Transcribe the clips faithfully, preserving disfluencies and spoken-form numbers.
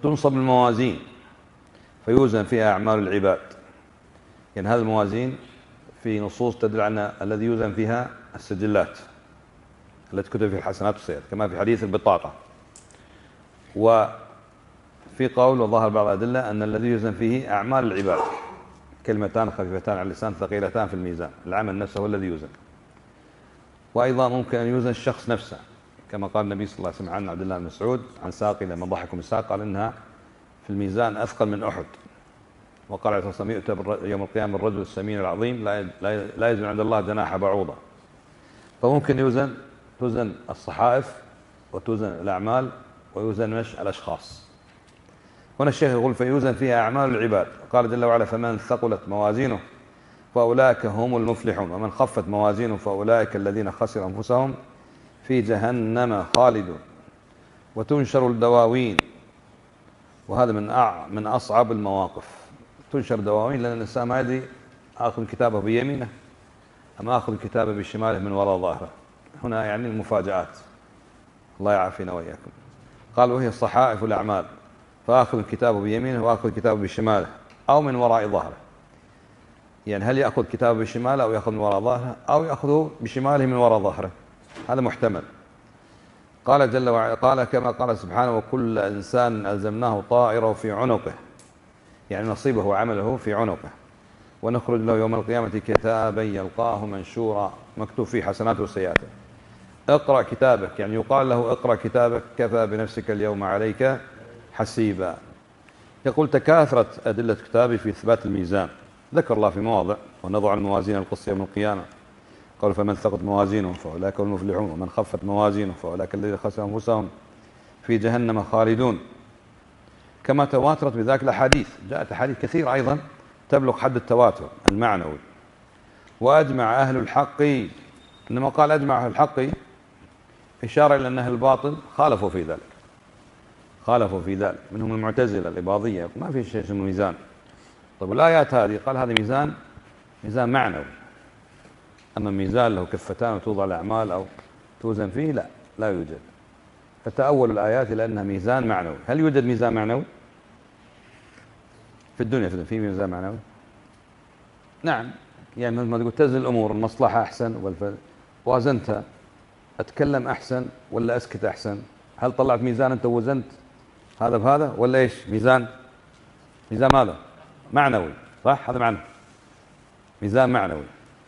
وتنصب الموازين فيوزن فيها أعمال العباد. يعني هذه الموازين في نصوص تدل على الذي يوزن فيها السجلات التي كتب فيها الحسنات والسيئات، كما في حديث البطاقة. وفي قول وظهر بعض الأدلة أن الذي يوزن فيه أعمال العباد، كلمتان خفيفتان على اللسان ثقيلتان في الميزان، العمل نفسه هو الذي يوزن. وأيضا ممكن أن يوزن الشخص نفسه، كما قال النبي صلى الله عليه وسلم عن عبد الله بن مسعود عن ساقي لما ضحكوا من ساق قال إنها في الميزان أثقل من أحد. وقال عليه الصلاة والسلام يؤتى يوم القيامة الرجل السمين العظيم لا يزن عند الله جناح بعوضة. فممكن يوزن توزن الصحائف وتوزن الأعمال ويوزن مش الأشخاص. هنا الشيخ يقول فيوزن فيها أعمال العباد. قال جل وعلا فمن ثقلت موازينه فأولئك هم المفلحون ومن خفت موازينه فأولئك الذين خسروا أنفسهم في جهنم خالدون. وتنشر الدواوين، وهذا من أع من أصعب المواقف. تنشر دواوين لأن الإنسان ما يدري آخذ كتابه بيمينه أم آخذ كتابه بشماله من وراء ظهره. هنا يعني المفاجآت، الله يعافينا وإياكم. قال وهي الصحائف الأعمال، فآخذ كتابه بيمينه وآخذ كتابه بشماله أو من وراء ظهره. يعني هل يأخذ كتابه بشماله أو يأخذ من وراء ظهره أو يأخذه بشماله من وراء ظهره، هذا محتمل. قال جل وعلا قال كما قال سبحانه وكل إنسان ألزمناه طائره في عنقه، يعني نصيبه وعمله في عنقه. ونخرج له يوم القيامة كتابا يلقاه منشورا مكتوب فيه حسناته وسيئاته. اقرأ كتابك، يعني يقال له اقرأ كتابك كفى بنفسك اليوم عليك حسيبا. يقول تكاثرت أدلة كتابي في إثبات الميزان. ذكر الله في مواضع ونضع الموازين القسط يوم القيامة، قال فمن ثقلت موازينه فأولئك هم المفلحون ومن خفت موازينه فأولئك الذين خسروا أنفسهم في جهنم خالدون. كما تواترت بذلك الأحاديث، جاءت أحاديث كثيرة أيضا تبلغ حد التواتر المعنوي. وأجمع أهل الحق، إنما قال أجمع أهل الحق إشارة إلى أن أهل الباطل خالفوا في ذلك، خالفوا في ذلك منهم المعتزلة الإباضية، ما في شيء اسمه ميزان. طيب الآيات هذه قال هذا ميزان ميزان معنوي، أما ميزان له كفتان وتوضع الأعمال أو توزن فيه لا لا يوجد. فتأول الآيات إلى أنها ميزان معنوي. هل يوجد ميزان معنوي في الدنيا؟ في, في ميزان معنوي؟ نعم، يعني مثل ما تقول تزن الأمور، المصلحة أحسن والف... وازنتها، أتكلم أحسن ولا أسكت أحسن؟ هل طلعت ميزان أنت وزنت هذا بهذا ولا إيش؟ ميزان ميزان ماذا؟ معنوي، صح؟ هذا معنى ميزان معنوي.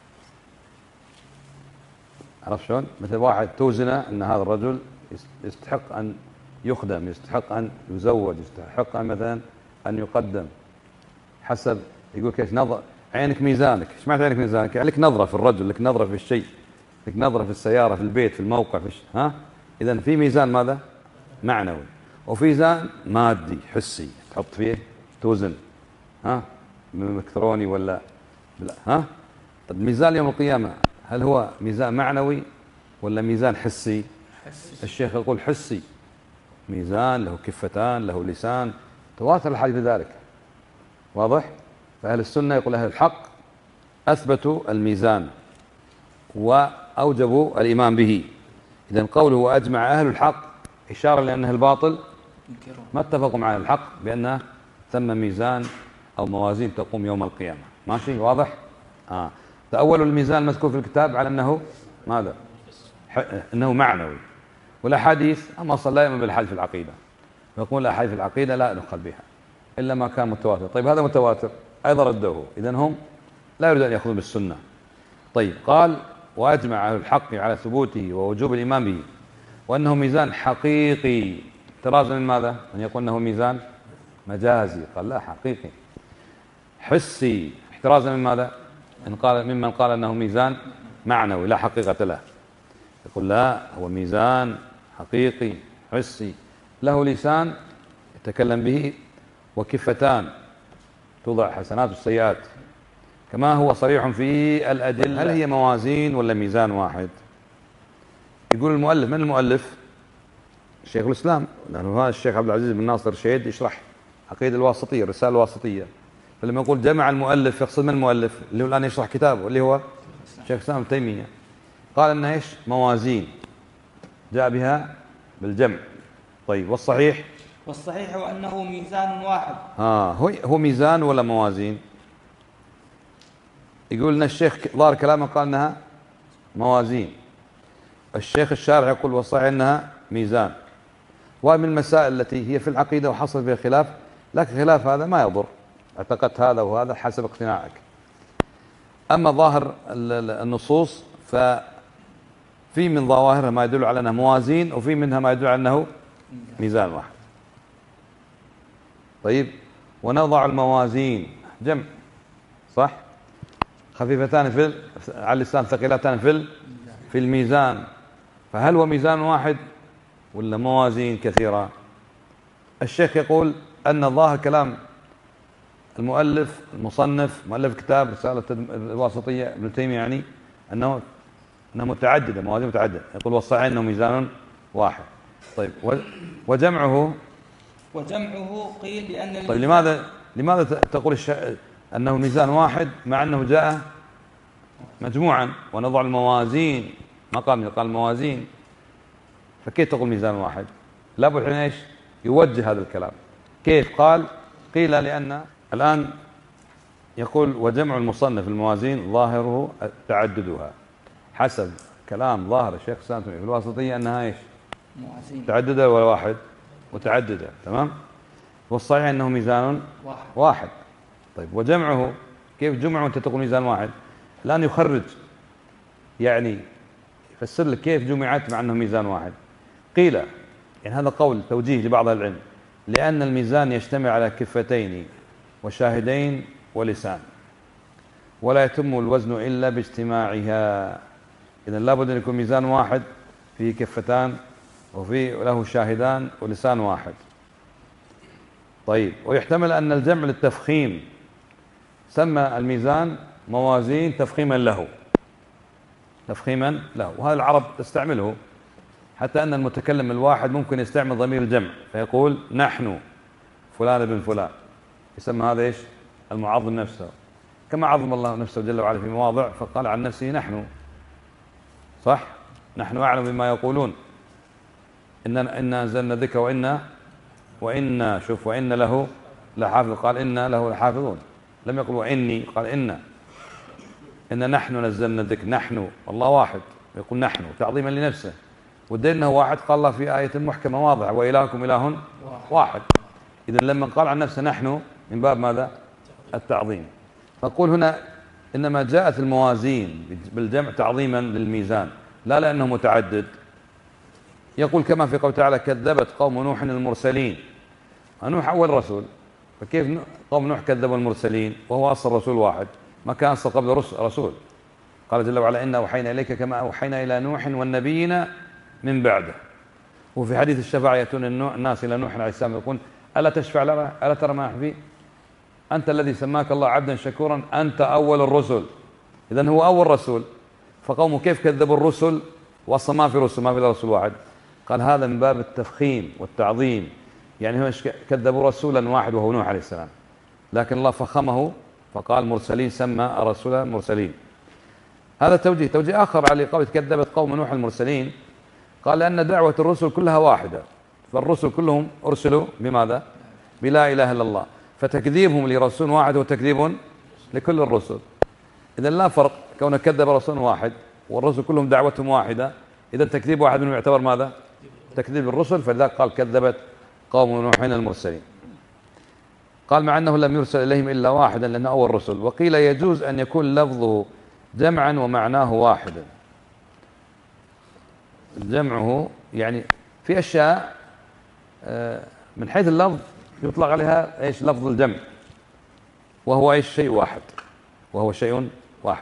عرفت شلون؟ مثل واحد توزنه أن هذا الرجل يستحق أن يخدم، يستحق أن يزوج، يستحق أن مثلا أن يقدم حسب، يقول كيف نظر عينك ميزانك. ايش معنى عينك ميزانك؟ يعني لك نظرة في الرجل، لك نظرة في الشيء، لك نظرة في السيارة، في البيت، في الموقع، في ها. إذا في ميزان ماذا؟ معنوي، وفي ميزان مادي حسي تحط فيه توزن، ها، الكتروني ولا لا، ها. طب ميزان يوم القيامة هل هو ميزان معنوي ولا ميزان حسي؟ حسي. الشيخ يقول حسي، ميزان له كفتان له لسان، تواتر الحديث بذلك، واضح؟ فأهل السنة يقول أهل الحق أثبتوا الميزان وأوجبوا الإيمان به. إذن قوله وأجمع أهل الحق إشارة لأن أهل الباطل ما اتفقوا مع أهل الحق بأن ثم ميزان أو موازين تقوم يوم القيامة. ماشي؟ واضح؟ آه. تأولوا الميزان المذكور في الكتاب على أنه ماذا؟ أنه معنوي. والأحاديث أما صلى لا يؤمن بالحديث في العقيدة، يقول الأحاديث في العقيدة لا نقل بها إلا ما كان متواتر. طيب هذا متواتر أيضا ردوه، إذن هم لا يريدون أن يأخذوا بالسنة. طيب قال وأجمع أهل الحق على ثبوته ووجوب الإيمان به وأنه ميزان حقيقي، احترازا من ماذا؟ أن يقول أنه ميزان مجازي، قال لا حقيقي. حسي، احترازا من ماذا؟ إن قال ممن قال أنه ميزان معنوي لا حقيقة له، يقول لا هو ميزان حقيقي حسي له لسان يتكلم به وكفتان توضع حسنات والسيئات، كما هو صريح في الأدلة. هل هي موازين ولا ميزان واحد؟ يقول المؤلف، من المؤلف؟ شيخ الإسلام، لأنه هذا الشيخ عبد العزيز بن ناصر الشهيد يشرح عقيدة الواسطية، الرسالة الواسطية. فلما يقول جمع المؤلف يقصد من المؤلف اللي هو الآن يشرح كتابه اللي هو شيخ الإسلام ابن تيمية. قال أنها إيش؟ موازين، جاء بها بالجمع. طيب والصحيح والصحيح أنه ميزان واحد. آه هو هو ميزان ولا موازين؟ يقول لنا الشيخ ظاهر كلامه قال انها موازين، الشيخ الشارع يقول والصحيح انها ميزان. ومن المسائل التي هي في العقيدة وحصل فيها خلاف، لكن خلاف هذا ما يضر، اعتقدت هذا وهذا حسب اقتناعك. أما ظاهر النصوص ففي من ظواهرها ما يدل على أنها موازين، وفي منها ما يدل على أنه ميزان واحد. طيب، ونضع الموازين جمع صح، خفيفتان في على اللسان ثقيلتان في في الميزان، فهل هو ميزان واحد ولا موازين كثيرة؟ الشيخ يقول أن ظاهر كلام المؤلف المصنف مؤلف كتاب رسالة الواسطية ابن تيمية يعني أنه أنها متعددة، موازين متعددة. يقول والصحيح أنه ميزان واحد. طيب، وجمعه وجمعه قيل لأن طيب لماذا لماذا تقول الش... أنه ميزان واحد مع أنه جاء مجموعا؟ ونضع الموازين ما قال قال الموازين، فكيف تقول ميزان واحد؟ لابد الحين ايش يوجه هذا الكلام. كيف قال؟ قيل لأن الآن يقول وجمع المصنف الموازين ظاهره تعددها، حسب كلام ظاهر الشيخ سامي في الواسطية أنها ايش؟ موازين متعددة ولا واحد؟ متعددة، تمام. والصحيح أنه ميزان واحد. واحد. طيب، وجمعه كيف جمعه وأنت تقول ميزان واحد؟ الآن يخرج يعني يفسر لك كيف جمعت مع أنه ميزان واحد. قيل يعني هذا قول توجيه لبعض العلم، لأن الميزان يجتمع على كفتين وشاهدين ولسان، ولا يتم الوزن إلا باجتماعها. إذن لابد أن يكون ميزان واحد فيه كفتان وفيه له شاهدان ولسان واحد. طيب، ويحتمل أن الجمع للتفخيم، سمى الميزان موازين تفخيما له، تفخيما له، وهذا العرب تستعمله، حتى أن المتكلم الواحد ممكن يستعمل ضمير الجمع فيقول نحن فلان بن فلان، يسمى هذا إيش؟ المعظم نفسه، كما عظم الله نفسه جل وعلا في مواضع فقال عن نفسه نحن، صح؟ نحن أعلم بما يقولون، إننا إنا نزلنا الذكر وإنا وإنا شوف وإن له لحافظ، قال إنا له لحافظون، لم يقل وإني، قال إنا إن نحن نزلنا الذكر، نحن الله واحد يقول نحن تعظيما لنفسه، والدليل أنه واحد قال الله في آية محكمة واضحة وإلهكم إله واحد. إذن لما قال عن نفسه نحن من باب ماذا؟ التعظيم. فقول هنا إنما جاءت الموازين بالجمع تعظيما للميزان، لا لأنه متعدد. يقول كما في قوله تعالى كذبت قوم نوح المرسلين، نوح أول رسول، فكيف قوم نوح كذبوا المرسلين وهو أصل رسول واحد؟ ما كان أصل قبل رسول. قال جل وعلا إنا أوحينا إليك كما أوحينا إلى نوح والنبيين من بعده. وفي حديث الشفاعة يأتون الناس إلى نوح عليه السلام يقول ألا تشفع لنا؟ ألا ترى ما نحن فيه؟ أنت الذي سماك الله عبدا شكورا، أنت أول الرسل. إذن هو أول رسول، فقومه كيف كذبوا الرسل وأصلا ما في رسل، ما في رسول واحد؟ قال هذا من باب التفخيم والتعظيم، يعني هم كذبوا رسولا واحد وهو نوح عليه السلام، لكن الله فخمه فقال مرسلين، سمى الرسول مرسلين. هذا توجيه. توجيه آخر على قول كذبت قوم نوح المرسلين، قال لأن دعوة الرسل كلها واحدة، فالرسل كلهم أرسلوا بماذا؟ بلا إله إلا الله، فتكذيبهم لرسول واحد هو تكذيب لكل الرسل. إذن لا فرق كون كذب رسول واحد والرسل كلهم دعوتهم واحدة، إذا تكذيب واحد منهم يعتبر ماذا؟ تكذيب الرسل، فلذلك قال كذبت قوم نوح المرسلين. قال مع أنه لم يرسل إليهم إلا واحدا لأنه أول رسل. وقيل يجوز أن يكون لفظه جمعا ومعناه واحدا. جمعه يعني في أشياء من حيث اللفظ يطلق عليها إيش؟ لفظ الجمع، وهو إيش؟ شيء واحد، وهو شيء واحد.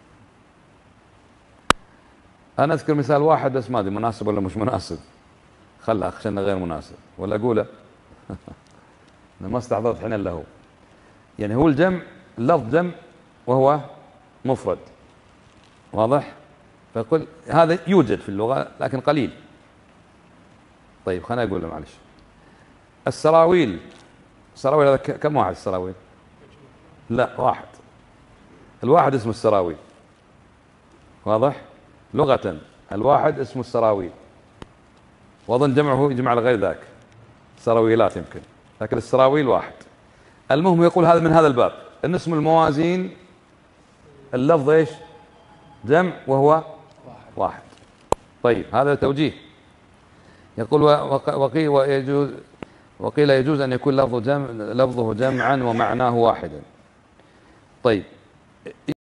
أنا أذكر مثال واحد بس ما أدري مناسب ولا مش مناسب، خلى أخشى أنه غير مناسب ولا أقوله أنا ما استحضرت حين له. يعني هو الجمع اللفظ جمع وهو مفرد، واضح؟ فيقول هذا يوجد في اللغة لكن قليل. طيب خليني أقول له معلش. السراويل، السراويل هذا كم واحد السراويل؟ لا واحد، الواحد اسمه السراويل، واضح؟ لغة الواحد اسمه السراويل، وأظن جمعه يجمع لغير ذاك. سراويلات يمكن، لكن السراويل واحد. المهم يقول هذا من هذا الباب ان اسم الموازين اللفظ ايش؟ جمع وهو واحد. طيب هذا توجيه. يقول وقيل ويجوز وقيل يجوز ان يكون لفظه جمع لفظه جمعا ومعناه واحدا. طيب